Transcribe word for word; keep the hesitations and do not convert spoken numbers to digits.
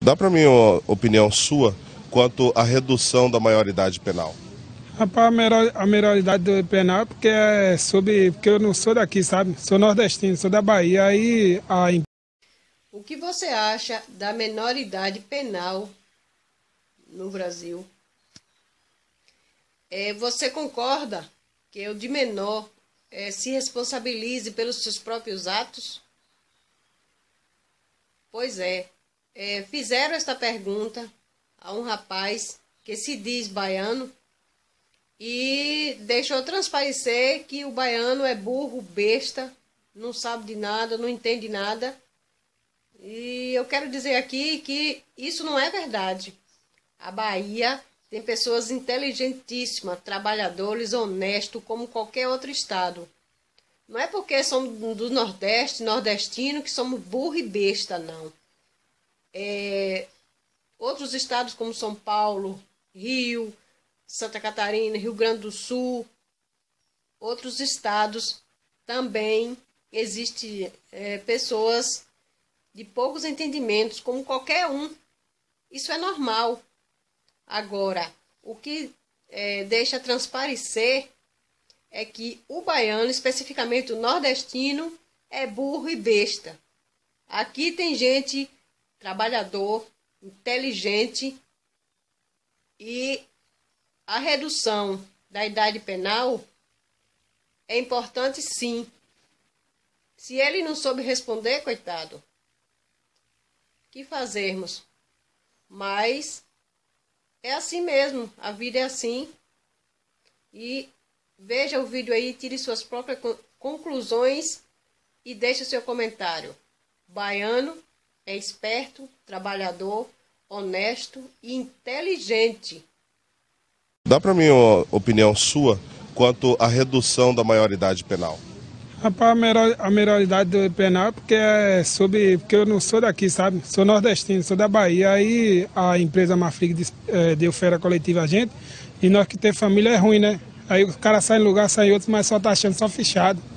Dá para mim uma opinião sua quanto à redução da maioridade penal? Rapaz, a melhor, a maioridade do penal é porque é sobre. Porque eu não sou daqui, sabe? Sou nordestino, sou da Bahia. Aí a. O que você acha da menoridade penal no Brasil? É, você concorda que o de menor é, se responsabilize pelos seus próprios atos? Pois é, é, fizeram esta pergunta a um rapaz que se diz baiano e deixou transparecer que o baiano é burro, besta, não sabe de nada, não entende nada. E eu quero dizer aqui que isso não é verdade. A Bahia tem pessoas inteligentíssimas, trabalhadores, honestos, como qualquer outro estado. Não é porque somos do Nordeste, nordestino, que somos burro e besta, não. É, outros estados como São Paulo, Rio, Santa Catarina, Rio Grande do Sul, outros estados também existem é, pessoas de poucos entendimentos, como qualquer um. Isso é normal. Agora, o que é, deixa transparecer é que o baiano, especificamente o nordestino, é burro e besta. Aqui tem gente trabalhador, inteligente, e a redução da idade penal é importante, sim. Se ele não soube responder, coitado, que fazermos? Mas é assim mesmo, a vida é assim. E veja o vídeo aí, tire suas próprias conclusões e deixe o seu comentário. Baiano é esperto, trabalhador, honesto e inteligente. Dá para mim uma opinião sua quanto à redução da maioridade penal? Rapaz, a, melhor, a maioridade do penal é porque é sobre. Porque eu não sou daqui, sabe? Sou nordestino, sou da Bahia. Aí a empresa Marfrig é, deu férias coletiva a gente. E nós que temos família é ruim, né? Aí o cara sai em lugar, sai em outros, mas só tá achando só fechado.